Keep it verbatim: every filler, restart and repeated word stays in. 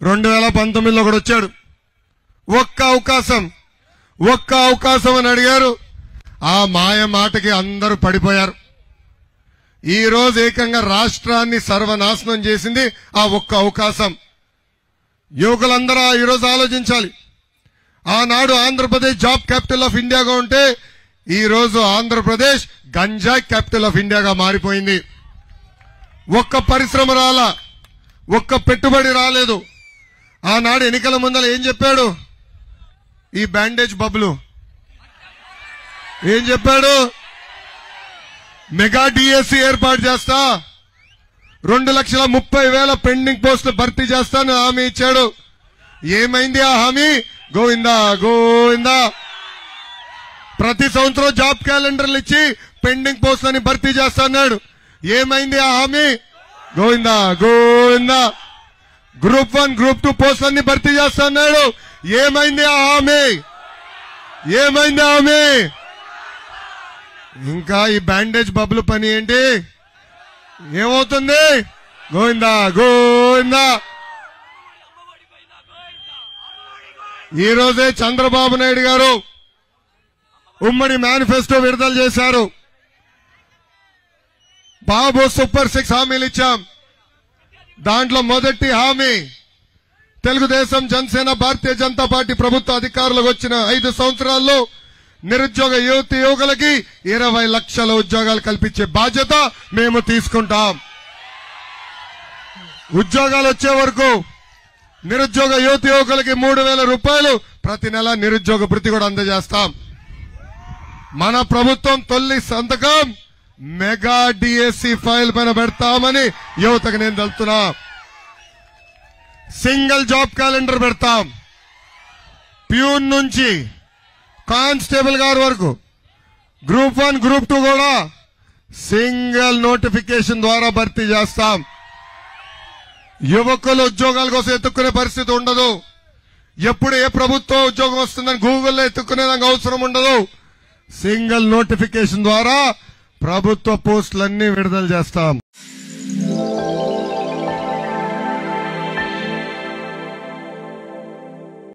రెండు వేల పంతొమ్మిదిలో కూడా వచ్చాడు. ఒక్క అవకాశం ఒక్క అవకాశం అని అడిగారు. ఆ మాయ మాటకి అందరూ పడిపోయారు. ఈ రోజు ఏకంగా రాష్ట్రాన్ని సర్వనాశనం చేసింది ఆ ఒక్క అవకాశం. యువకులందరూ ఈరోజు ఆలోచించాలి. ఆనాడు ఆంధ్రప్రదేశ్ జాబ్ క్యాపిటల్ ఆఫ్ ఇండియాగా ఉంటే ఈ రోజు ఆంధ్రప్రదేశ్ గంజాయి క్యాపిటల్ ఆఫ్ ఇండియాగా మారిపోయింది. ఒక్క పరిశ్రమ రాలా, ఒక్క పెట్టుబడి రాలేదు. ఆనాడు ఎన్నికల ముందర ఏం చెప్పాడు ఈ బ్యాండేజ్ బబ్బులు? ఏం చెప్పాడు? మెగా డిఎస్సి ఏర్పాటు చేస్తా, రెండు లక్షల ముప్పై వేల పెండింగ్ పోస్టులు భర్తీ చేస్తాను హామీ ఇచ్చాడు. ఏమైంది ఆ హామీ? గోవిందా గోవిందా. ప్రతి సంవత్సరం జాబ్ క్యాలెండర్లు ఇచ్చి పెండింగ్ పోస్టులని భర్తీ చేస్తాడు. ఏమైంది ఆ హామీ? Govinda Govinda. Group one group two పోస్టులన్నీ భర్తీ చేస్తున్నాడు. ఏమైంది ఆ హామీ? ఏమైంది ఆ హామీ? ఇంకా ఈ బ్యాండేజ్ బబ్బులు పని ఏంటి? ఏమవుతుంది? గోవిందా గోవిందా. ఈ రోజే చంద్రబాబు నాయుడు గారు ఉమ్మడి మేనిఫెస్టో విడుదల చేశారు. బాబు సూపర్ సిక్స్ హామీలు ఇచ్చాం. దాంట్లో మొదటి హామీ తెలుగుదేశం, జనసేన, భారతీయ జనతా పార్టీ ప్రభుత్వ అధికారులకు వచ్చిన ఐదు సంవత్సరాల్లో నిరుద్యోగ యువతి యువకులకి ఇరవై లక్షల ఉద్యోగాలు కల్పించే బాధ్యత మేము తీసుకుంటాం. ఉద్యోగాలు వచ్చే వరకు నిరుద్యోగ యువతి యువకులకి మూడు వేల రూపాయలు ప్రతి నెల నిరుద్యోగ భృతి కూడా అందజేస్తాం. మన ప్రభుత్వం తొలి సంతకం మెగా డిఎస్సి ఫైల్ పైన పెడతామని యువతకు నేను తెలుపుతున్నా. సింగిల్ జాబ్ క్యాలెండర్ పెడతాం. ప్యూన్ నుంచి కానిస్టేబుల్ గారి వరకు గ్రూప్ వన్ గ్రూప్ టూ కూడా సింగిల్ నోటిఫికేషన్ ద్వారా భర్తీ చేస్తాం. యువకులు ఉద్యోగాల కోసం ఎత్తుక్కునే పరిస్థితి ఉండదు. ఎప్పుడు ఏ ప్రభుత్వం ఉద్యోగం వస్తుందని గూగుల్లో ఎత్తుక్కునేదానికి అవసరం ఉండదు. సింగిల్ నోటిఫికేషన్ ద్వారా ప్రభుత్వ పోస్టులన్నీ విడుదల చేస్తాం.